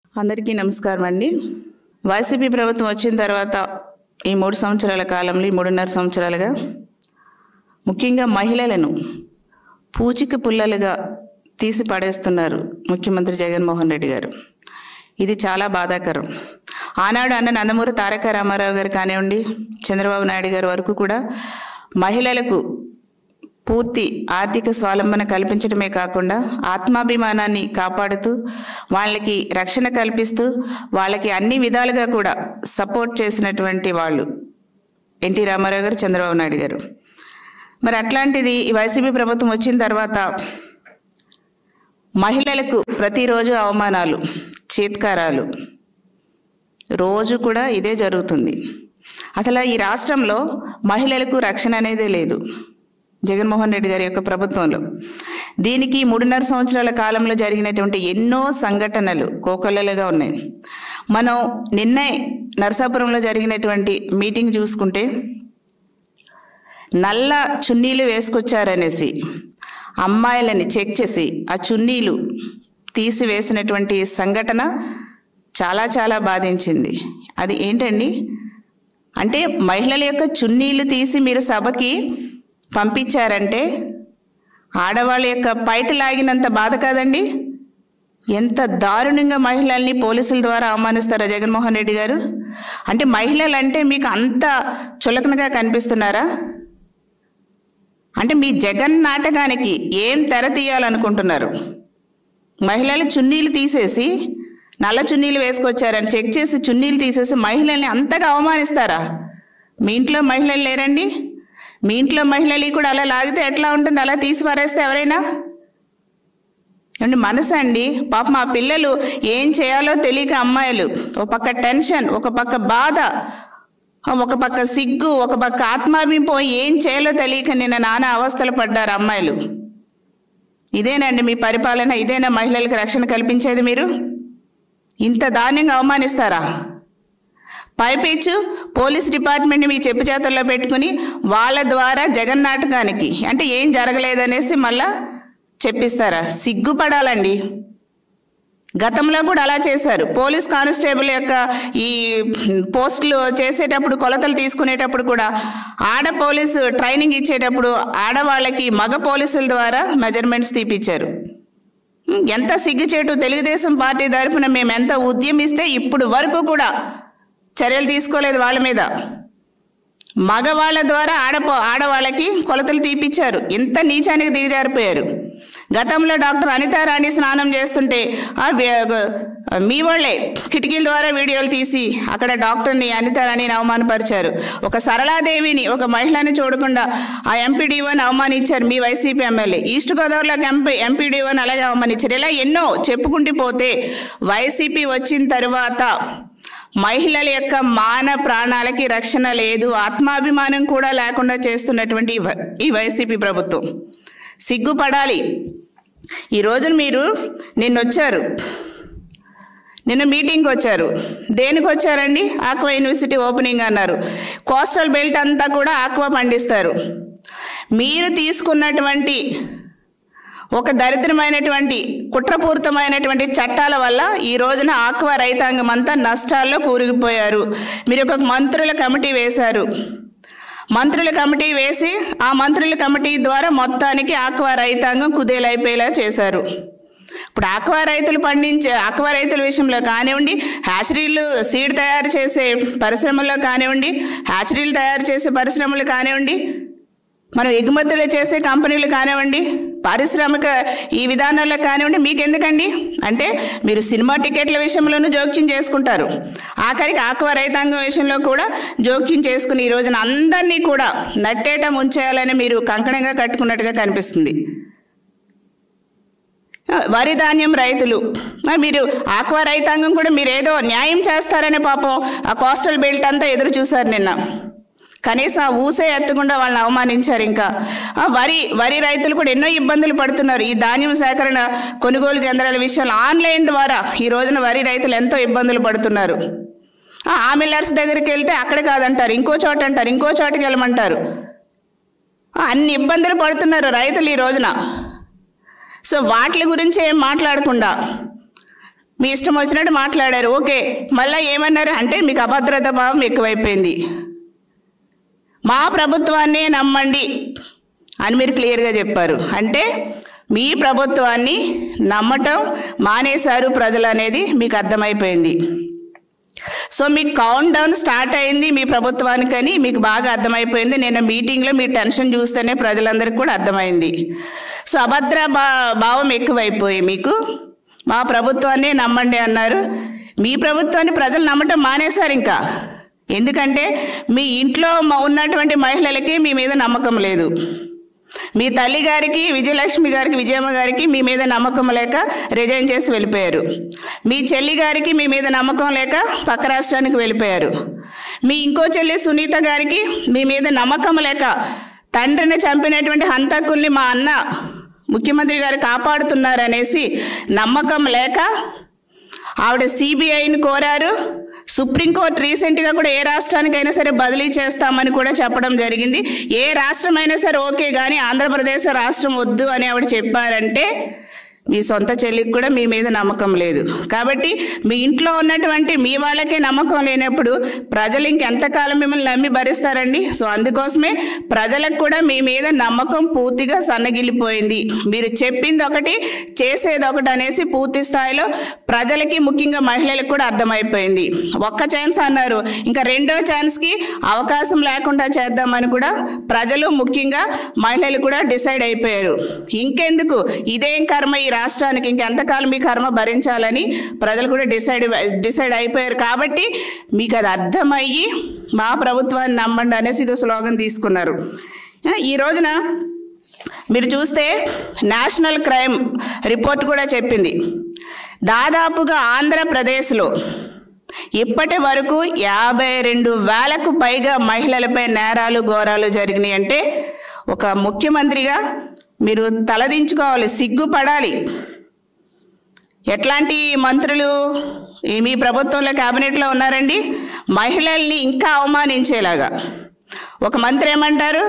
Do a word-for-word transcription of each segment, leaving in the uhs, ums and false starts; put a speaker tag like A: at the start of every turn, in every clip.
A: అందరికీ నమస్కారం అండి. వైసీపీ ప్రభుత్వం వచ్చిన తర్వాత ఈ మూడు సంవత్సరాల కాలంలో ఈ మూడున్నర సంవత్సరాలుగా ముఖ్యంగా మహిళలను పూచిక పుల్లలుగా తీసి పడేస్తున్నారు ముఖ్యమంత్రి జగన్మోహన్ రెడ్డి గారు. ఇది చాలా బాధాకరం. ఆనాడు అన్న నందమూరి తారక రామారావు గారు కానివ్వండి, చంద్రబాబు నాయుడు గారి వరకు కూడా మహిళలకు పూర్తి ఆర్థిక స్వావలంబన కల్పించడమే కాకుండా ఆత్మాభిమానాన్ని కాపాడుతూ వాళ్ళకి రక్షణ కల్పిస్తూ వాళ్ళకి అన్ని విధాలుగా కూడా సపోర్ట్ చేసినటువంటి వాళ్ళు ఎన్టీ రామారావు గారు, చంద్రబాబు నాయుడు గారు. మరి అట్లాంటిది ఈ వైసీపీ ప్రభుత్వం వచ్చిన తర్వాత మహిళలకు ప్రతిరోజు అవమానాలు, చీత్కారాలు, రోజు కూడా ఇదే జరుగుతుంది. అసలు ఈ రాష్ట్రంలో మహిళలకు రక్షణ అనేదే లేదు జగన్మోహన్ రెడ్డి గారి యొక్క ప్రభుత్వంలో. దీనికి మూడున్నర సంవత్సరాల కాలంలో జరిగినటువంటి ఎన్నో సంఘటనలు కోకొల్లలుగా ఉన్నాయి. మనం నిన్నే నరసాపురంలో జరిగినటువంటి మీటింగ్ చూసుకుంటే నల్ల చున్నీలు వేసుకొచ్చారనేసి అమ్మాయిలని చెక్ చేసి ఆ చున్నీలు తీసివేసినటువంటి సంఘటన చాలా చాలా బాధించింది. అది ఏంటండి అంటే మహిళల యొక్క చున్నీలు తీసి మీరు సభకి పంపించారంటే ఆడవాళ్ళ యొక్క పైట లాగినంత బాధ కాదండి? ఎంత దారుణంగా మహిళల్ని పోలీసుల ద్వారా అవమానిస్తారా జగన్మోహన్ రెడ్డి గారు? అంటే మహిళలు అంటే మీకు అంత చులకనగా కనిపిస్తున్నారా? అంటే మీ జగన్ నాటకానికి ఏం తెర తీయాలనుకుంటున్నారు? మహిళలు చున్నీలు తీసేసి నల్ల చున్నీలు వేసుకొచ్చారని చెక్ చేసి చున్నీలు తీసేసి మహిళల్ని అంతగా అవమానిస్తారా? మీ ఇంట్లో మహిళలు లేరండి? మీ ఇంట్లో మహిళలు కూడా అలా లాగితే ఎట్లా ఉంటుంది? అలా తీసి పారేస్తే ఎవరైనా ఏమండి మనసు అండి. పాప మా పిల్లలు ఏం చేయాలో తెలియక అమ్మాయిలు ఒక పక్క టెన్షన్, ఒక పక్క బాధ, ఒక పక్క సిగ్గు, ఒక పక్క ఆత్మాభిమానం, ఏం చేయాలో తెలియక నిన్న నానా అవస్థలు పడ్డారు అమ్మాయిలు. ఇదేనండి మీ పరిపాలన? ఇదేనా మహిళలకు రక్షణ కల్పించేది? మీరు ఇంత దారుణంగా అవమానిస్తారా? పైపేచ్చు పోలీస్ డిపార్ట్మెంట్ని మీ చెప్పు చేతల్లో పెట్టుకుని వాళ్ళ ద్వారా జగన్ నాటకానికి అంటే ఏం జరగలేదనేసి మళ్ళా చెప్పిస్తారా? సిగ్గుపడాలండి. గతంలో కూడా అలా చేశారు. పోలీస్ కానిస్టేబుల్ యొక్క ఈ పోస్టులు చేసేటప్పుడు, కొలతలు తీసుకునేటప్పుడు కూడా ఆడ పోలీసు ట్రైనింగ్ ఇచ్చేటప్పుడు ఆడవాళ్ళకి మగ పోలీసుల ద్వారా మెజర్మెంట్స్ తీపిచ్చారు. ఎంత సిగ్గుచేటు! తెలుగుదేశం పార్టీ తరఫున మేము ఎంత ఉద్యమిస్తే ఇప్పుడు వరకు కూడా చర్యలు తీసుకోలేదు వాళ్ళ మీద. మగవాళ్ళ ద్వారా ఆడపో ఆడవాళ్ళకి కొలతలు తీపిచ్చారు. ఇంత నీచానికి దిగజారిపోయారు. గతంలో డాక్టర్ అనితారాణి స్నానం చేస్తుంటే మీ వాళ్ళే కిటికీల ద్వారా వీడియోలు తీసి అక్కడ డాక్టర్ని అనితారాణిని అవమానపరిచారు. ఒక సరళాదేవిని, ఒక మహిళని చూడకుండా ఆ ఎంపీడీఓని అవమానించారు మీ వైసీపీ ఎమ్మెల్యే. ఈస్ట్ గోదావరిలోకి ఎంపీ ఎంపీడీఓని అలాగే అవమానించారు. ఇలా ఎన్నో చెప్పుకుంటూ పోతే వైసీపీ వచ్చిన తర్వాత మహిళల యొక్క మాన ప్రాణాలకి రక్షణ లేదు, ఆత్మాభిమానం కూడా లేకుండా చేస్తున్నటువంటి ఈ వైసీపీ ప్రభుత్వం సిగ్గుపడాలి. ఈ రోజున మీరు నిన్న వచ్చారు, నిన్న మీటింగ్కి వచ్చారు. దేనికి వచ్చారండి? ఆక్వా యూనివర్సిటీ ఓపెనింగ్ అన్నారు. కోస్టల్ బెల్ట్ అంతా కూడా ఆక్వా పండిస్తారు. మీరు తీసుకున్నటువంటి ఒక దరిద్రమైనటువంటి కుట్రపూరితమైనటువంటి చట్టాల వల్ల ఈ రోజున ఆక్వా రైతాంగం అంతా నష్టాల్లో కూరుకుపోయారు. మీరు ఒక మంత్రుల కమిటీ వేశారు. మంత్రుల కమిటీ వేసి ఆ మంత్రుల కమిటీ ద్వారా మొత్తానికి ఆక్వా రైతాంగం కుదేలైపోయేలా చేశారు. ఇప్పుడు ఆక్వా రైతులు పండించే ఆక్వా రైతుల విషయంలో కానివ్వండి, హ్యాచరీలు సీడ్ తయారు చేసే పరిశ్రమల్లో కానివ్వండి, హ్యాచరీలు తయారు చేసే పరిశ్రమలు కానివ్వండి, మనం ఎగుమతులు చేసే కంపెనీలు కానివ్వండి, పారిశ్రామిక ఈ విధానాల్లో కానివ్వండి, మీకు ఎందుకండి? అంటే మీరు సినిమా టికెట్ల విషయంలోనూ జోక్యం చేసుకుంటారు. ఆఖరికి ఆక్వా రైతాంగం విషయంలో కూడా జోక్యం చేసుకుని ఈ రోజున అందరినీ కూడా నట్టేట ముంచేయాలని మీరు కంకణంగా కట్టుకున్నట్టుగా కనిపిస్తుంది. వరి ధాన్యం రైతులు, మీరు ఆక్వా రైతాంగం కూడా మీరు ఏదో న్యాయం చేస్తారనే పాపం ఆ కోస్టల్ బెల్ట్ అంతా ఎదురు చూశారు నిన్న. కనీసం ఆ ఊసే ఎత్తకుండా వాళ్ళని అవమానించారు. ఇంకా వరి వరి రైతులు కూడా ఎన్నో ఇబ్బందులు పడుతున్నారు. ఈ ధాన్యం సేకరణ కొనుగోలు కేంద్రాల విషయంలో ఆన్లైన్ ద్వారా ఈ రోజున వరి రైతులు ఎంతో ఇబ్బందులు పడుతున్నారు. ఆ మిల్లర్స్ దగ్గరికి వెళ్తే అక్కడ కాదంటారు, ఇంకో చోట అంటారు, ఇంకో చోటకి వెళ్ళమంటారు. అన్ని ఇబ్బందులు పడుతున్నారు రైతులు ఈ రోజున. సో వాటి గురించి ఏం మాట్లాడకుండా మీ ఇష్టం వచ్చినట్టు మాట్లాడారు, ఓకే. మళ్ళీ ఏమన్నారు అంటే మీకు అభద్రత భావం ఎక్కువైపోయింది, మా ప్రభుత్వాన్నే నమ్మండి అని మీరు క్లియర్గా చెప్పారు. అంటే మీ ప్రభుత్వాన్ని నమ్మటం మానేశారు ప్రజలు అనేది మీకు అర్థమైపోయింది. సో మీకు కౌంట్ డౌన్ స్టార్ట్ అయింది మీ ప్రభుత్వానికని మీకు బాగా అర్థమైపోయింది. నేను మీటింగ్లో మీ టెన్షన్ చూస్తేనే ప్రజలందరికీ కూడా అర్థమైంది. సో అభద్ర భా భావం ఎక్కువైపోయి మీకు మా ప్రభుత్వాన్ని నమ్మండి అన్నారు. మీ ప్రభుత్వాన్ని ప్రజలు నమ్మటం మానేశారు ఇంకా. ఎందుకంటే మీ ఇంట్లో ఉన్నటువంటి మహిళలకి మీ మీద నమ్మకం లేదు. మీ తల్లి గారికి, విజయలక్ష్మి గారికి, విజయమ్మ గారికి మీ మీద నమ్మకం లేక రిజైన్ చేసి వెళ్ళిపోయారు. మీ చెల్లి గారికి మీ మీద నమ్మకం లేక పక్క రాష్ట్రానికి వెళ్ళిపోయారు. మీ ఇంకో చెల్లి సునీత గారికి మీ మీద నమ్మకం లేక తండ్రిని చంపినటువంటి హంతకుల్ని మా అన్న ముఖ్యమంత్రి గారు కాపాడుతున్నారనేసి నమ్మకం లేక ఆవిడ సిబిఐని కోరారు. సుప్రీంకోర్టు రీసెంట్గా కూడా ఏ రాష్ట్రానికైనా సరే బదిలీ చేస్తామని కూడా చెప్పడం జరిగింది. ఏ రాష్ట్రమైనా సరే ఓకే, కానీ ఆంధ్రప్రదేశ్ రాష్ట్రం వద్దు అని ఆవిడ చెప్పారంటే మీ సొంత చెల్లికి కూడా మీ మీద నమ్మకం లేదు. కాబట్టి మీ ఇంట్లో ఉన్నటువంటి మీ వాళ్ళకే నమ్మకం లేనప్పుడు ప్రజలు ఇంకెంతకాలం మిమ్మల్ని నమ్మి భరిస్తారండి? సో అందుకోసమే ప్రజలకు కూడా మీ మీద నమ్మకం పూర్తిగా సన్నగిల్లిపోయింది. మీరు చెప్పింది ఒకటి, చేసేది ఒకటి అనేసి పూర్తి స్థాయిలో ప్రజలకి, ముఖ్యంగా మహిళలకు కూడా అర్థమైపోయింది. ఒక్క ఛాన్స్ అన్నారు, ఇంకా రెండో ఛాన్స్కి అవకాశం లేకుండా చేద్దామని కూడా ప్రజలు, ముఖ్యంగా మహిళలు కూడా డిసైడ్ అయిపోయారు. ఇంకెందుకు ఇదేం కర్మ ఈ రాష్ట్రానికి, ఇంకెంతకాలం మీ కర్మ భరించాలని ప్రజలు కూడా డిసైడ్ డిసైడ్ అయిపోయారు. కాబట్టి మీకు అది అర్థమయ్యి మా ప్రభుత్వాన్ని నమ్మండి అనేసి ఇది స్లోగన్ తీసుకున్నారు. ఈ రోజున మీరు చూస్తే నేషనల్ క్రైమ్ రిపోర్ట్ కూడా చెప్పింది, దాదాపుగా ఆంధ్రప్రదేశ్లో ఇప్పటి వరకు యాభై రెండు వేలకు పైగా మహిళలపై నేరాలు, ఘోరాలు జరిగినాయి. అంటే ఒక ముఖ్యమంత్రిగా మీరు తలదించుకోవాలి, సిగ్గుపడాలి. ఎట్లాంటి మంత్రులు మీ ప్రభుత్వంలో క్యాబినెట్లో ఉన్నారండి? మహిళల్ని ఇంకా అవమానించేలాగా. ఒక మంత్రి ఏమంటారు,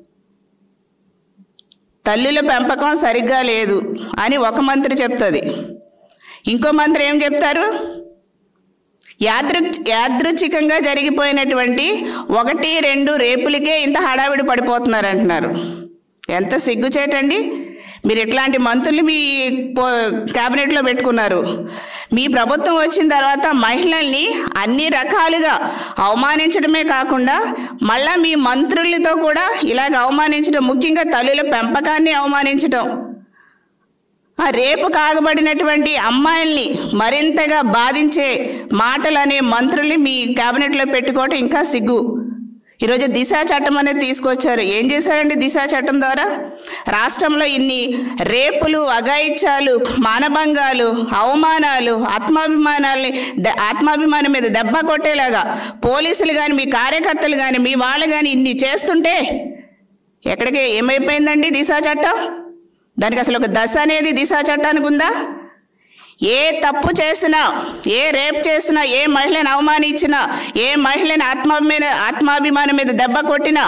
A: తల్లుల పెంపకం సరిగ్గా లేదు అని ఒక మంత్రి చెప్తుంది. ఇంకో మంత్రి ఏం చెప్తారు, యాదృ యాదృచ్ఛికంగా జరిగిపోయినటువంటి ఒకటి రెండు రేపులకే ఇంత హడావిడి పడిపోతున్నారు అంటున్నారు. ఎంత సిగ్గుచేటండి! మీరు ఇట్లాంటి మంత్రులు మీ క్యాబినెట్లో పెట్టుకున్నారు. మీ ప్రభుత్వం వచ్చిన తర్వాత మహిళల్ని అన్ని రకాలుగా అవమానించడమే కాకుండా మళ్ళీ మీ మంత్రులతో కూడా ఇలాగ అవమానించడం, ముఖ్యంగా తల్లుల పెంపకాన్ని అవమానించడం, రేపు కాగబడినటువంటి అమ్మాయిల్ని మరింతగా బాధించే మాటలనే మంత్రుల్ని మీ క్యాబినెట్లో పెట్టుకోవటం ఇంకా సిగ్గు. ఈరోజు దిశ చట్టం అనేది తీసుకొచ్చారు. ఏం చేశారండి దిశ చట్టం ద్వారా? రాష్ట్రంలో ఇన్ని రేపులు, అఘాయిత్యాలు, మానభంగాలు, అవమానాలు, ఆత్మాభిమానాల్ని ఆత్మాభిమానం మీద దెబ్బ కొట్టేలాగా పోలీసులు కానీ, మీ కార్యకర్తలు కానీ, మీ వాళ్ళు కానీ ఇన్ని చేస్తుంటే ఎక్కడికి ఏమైపోయిందండి దిశ చట్టం? దానికి అసలు ఒక దశ అనేది దిశ చట్టానికి ఉందా? ఏ తప్పు చేసినా, ఏ రేప్ చేసినా, ఏ మహిళను అవమానించినా, ఏ మహిళని ఆత్మాభిమాన ఆత్మాభిమానం మీద దెబ్బ కొట్టినా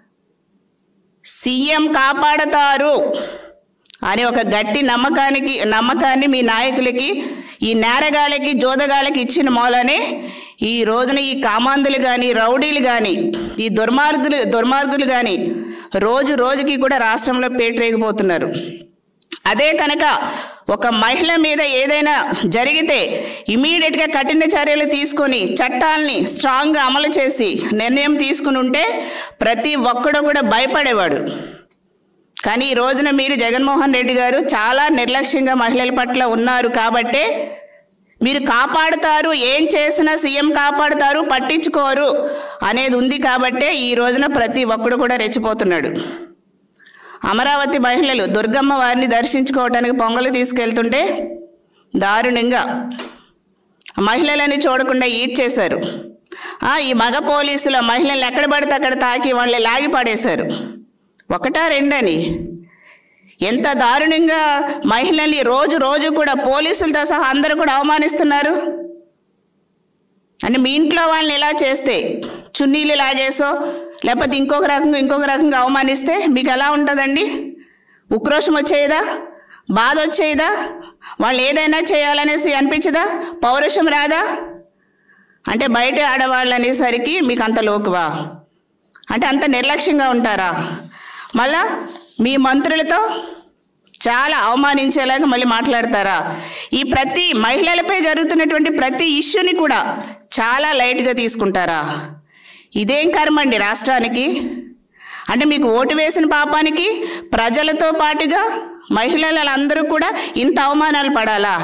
A: సీఎం కాపాడతారు అని ఒక గట్టి నమ్మకానికి నమ్మకాన్ని మీ నాయకులకి, ఈ నేరగాళ్ళకి, జోదగాళ్ళకి ఇచ్చిన మూలనే ఈ రోజున ఈ కామాంధులు కానీ, రౌడీలు కానీ, ఈ దుర్మార్గులు దుర్మార్గులు కానీ రోజు రోజుకి కూడా రాష్ట్రంలో పేటరేగిపోతున్నారు. అదే కనుక ఒక మహిళ మీద ఏదైనా జరిగితే ఇమీడియట్గా కఠిన చర్యలు తీసుకొని చట్టాలని స్ట్రాంగ్గా అమలు చేసి నిర్ణయం తీసుకుని ఉంటే ప్రతి ఒక్కడు కూడా భయపడేవాడు. కానీ ఈ రోజున మీరు జగన్మోహన్ రెడ్డి గారు చాలా నిర్లక్ష్యంగా మహిళల పట్ల ఉన్నారు. కాబట్టే మీరు కాపాడుతారు, ఏం చేసినా సీఎం కాపాడుతారు, పట్టించుకోరు అనేది ఉంది. కాబట్టే ఈ రోజున ప్రతి ఒక్కడు కూడా రెచ్చిపోతున్నాడు. అమరావతి మహిళలు దుర్గమ్మ వారిని దర్శించుకోవటానికి పొంగలు తీసుకెళ్తుంటే దారుణంగా మహిళలని చూడకుండా ఈడ్ చేశారు. ఈ మగ పోలీసుల మహిళల్ని ఎక్కడ పడితే అక్కడ తాకి వాళ్ళని లాగి పడేశారు. ఒకటా రెండని ఎంత దారుణంగా మహిళల్ని రోజు రోజు కూడా పోలీసులతో సహా అందరూ కూడా అవమానిస్తున్నారు. అంటే మీ ఇంట్లో వాళ్ళని ఇలా చేస్తే, చున్నీలు లాగేసో లేకపోతే ఇంకొక రకంగా ఇంకొక రకంగా అవమానిస్తే మీకు ఎలా ఉంటుందండి? ఉక్రోషం వచ్చేదా? బాధ వచ్చేదా? వాళ్ళు ఏదైనా చేయాలనేసి అనిపించదా? పౌరుషం రాదా? అంటే బయట ఆడవాళ్ళు అనేసరికి మీకు అంత లోకువా? అంటే అంత నిర్లక్ష్యంగా ఉంటారా? మళ్ళా మీ మంత్రులతో చాలా అవమానించేలాగా మళ్ళీ మాట్లాడతారా? ఈ ప్రతి మహిళలపై జరుగుతున్నటువంటి ప్రతి ఇష్యూని కూడా చాలా లైట్గా తీసుకుంటారా? ఇదేం కర్మ అండి రాష్ట్రానికి? అంటే మీకు ఓటు వేసిన పాపానికి ప్రజలతో పాటుగా మహిళలందరూ కూడా ఇంత అవమానాలు పడాలా?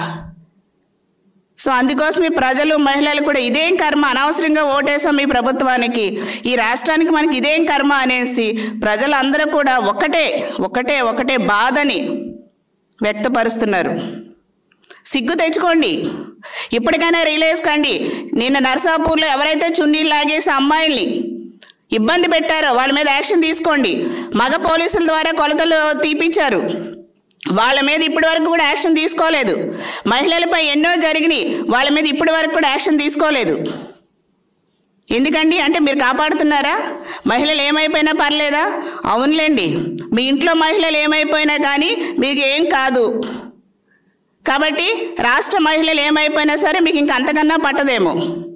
A: సో అందుకోసం ఈ ప్రజలు మహిళలు కూడా ఇదేం కర్మ, అనవసరంగా ఓటేసాం ఈ ప్రభుత్వానికి, ఈ రాష్ట్రానికి మనకి ఇదేం కర్మ అనేసి ప్రజలందరూ కూడా ఒకటే ఒకటే ఒకటే బాధని వ్యక్తపరుస్తున్నారు. సిగ్గు తెచ్చుకోండి, ఇప్పటికైనా రియలైజ్ కండి. నిన్న నర్సాపూర్లో ఎవరైతే చున్నీలు లాగేసి అమ్మాయిల్ని ఇబ్బంది పెట్టారో వాళ్ళ మీద యాక్షన్ తీసుకోండి. మగ పోలీసుల ద్వారా కొలతలు తీపించారు, వాళ్ళ మీద ఇప్పటి వరకు కూడా యాక్షన్ తీసుకోలేదు. మహిళలపై ఎన్నో జరిగినాయి, వాళ్ళ మీద ఇప్పటి వరకు కూడా యాక్షన్ తీసుకోలేదు. ఎందుకండి? అంటే మీరు కాపాడుతున్నారా? మహిళలు ఏమైపోయినా పర్లేదా? అవునులేండి, మీ ఇంట్లో మహిళలు ఏమైపోయినా కానీ మీకు ఏం కాదు. కాబట్టి రాష్ట్ర మహిళలు ఏమైపోయినా సరే మీకు ఇంక అంతకన్నా పట్టదేమో.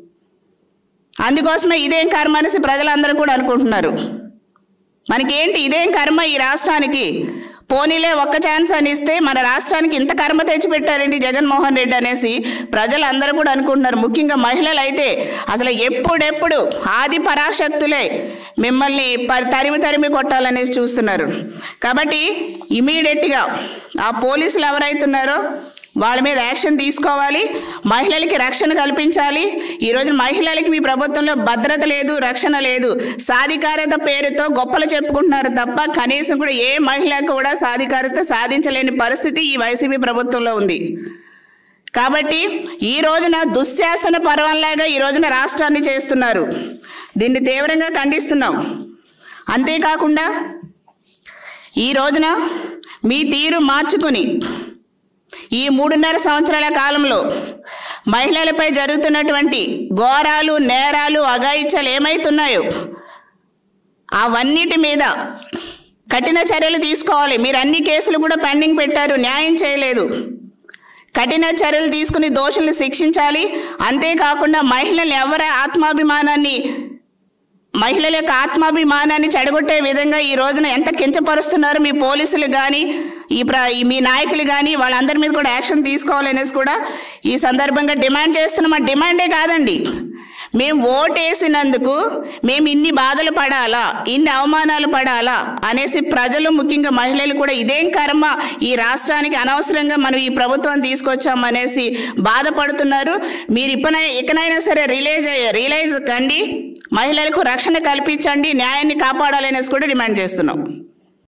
A: అందుకోసమే ఇదేం కర్మ అనేసి ప్రజలందరూ కూడా అనుకుంటున్నారు. మనకేంటి ఇదేం కర్మ ఈ రాష్ట్రానికి? పోనీలే ఒక్క ఛాన్స్ అని ఇస్తే మన రాష్ట్రానికి ఇంత కర్మ తెచ్చిపెట్టారండి జగన్మోహన్ రెడ్డి అనేసి ప్రజలందరూ కూడా అనుకుంటున్నారు. ముఖ్యంగా మహిళలు అయితే అసలు ఎప్పుడెప్పుడు ఆది పరాశక్తులే మిమ్మల్ని తరిమి తరిమి కొట్టాలనేసి చూస్తున్నారు. కాబట్టి ఇమీడియట్గా ఆ పోలీసులు ఎవరైతున్నారో వాళ్ళ మీద యాక్షన్ తీసుకోవాలి, మహిళలకి రక్షణ కల్పించాలి. ఈరోజు మహిళలకి మీ ప్రభుత్వంలో భద్రత లేదు, రక్షణ లేదు. సాధికారత పేరుతో గొప్పలు చెప్పుకుంటున్నారు తప్ప కనీసం కూడా ఏ మహిళ కూడా సాధికారత సాధించలేని పరిస్థితి ఈ వైసీపీ ప్రభుత్వంలో ఉంది. కాబట్టి ఈ రోజున దుశ్శాసన పర్వంలాగా ఈ రోజున రాష్ట్రాన్ని చేస్తున్నారు. దీన్ని తీవ్రంగా ఖండిస్తున్నాం. అంతేకాకుండా ఈ రోజున మీ తీరు మార్చుకుని ఈ మూడున్నర సంవత్సరాల కాలంలో మహిళలపై జరుగుతున్నటువంటి ఘోరాలు, నేరాలు, అఘాయిత్యాలు ఏమైతున్నాయో అవన్నిటి మీద కఠిన చర్యలు తీసుకోవాలి. మీరు అన్ని కేసులు కూడా పెండింగ్ పెట్టారు, న్యాయం చేయలేదు. కఠిన చర్యలు తీసుకుని దోషుల్ని శిక్షించాలి. అంతేకాకుండా మహిళలు ఎవరి ఆత్మాభిమానాన్ని మహిళల యొక్క ఆత్మాభిమానాన్ని చెడగొట్టే విధంగా ఈ రోజున ఎంత కించపరుస్తున్నారు మీ పోలీసులు కానీ ఈ ప్ర మీ నాయకులు కానీ వాళ్ళందరి మీద కూడా యాక్షన్ తీసుకోవాలనేసి కూడా ఈ సందర్భంగా డిమాండ్ చేస్తున్నాం. ఆ డిమాండే కాదండి, మేము ఓటేసినందుకు మేము ఇన్ని బాధలు పడాలా, ఇన్ని అవమానాలు పడాలా అనేసి ప్రజలు, ముఖ్యంగా మహిళలు కూడా ఇదేం కర్మ ఈ రాష్ట్రానికి అనవసరంగా మనం ఈ ప్రభుత్వం తీసుకొచ్చామనేసి బాధపడుతున్నారు. మీరు ఇప్పన ఇకనైనా సరే రియలైజ్ రియలైజ్ కండి, మహిళలకు రక్షణ కల్పించండి, న్యాయాన్ని కాపాడాలనేసి కూడా డిమాండ్ చేస్తున్నాం.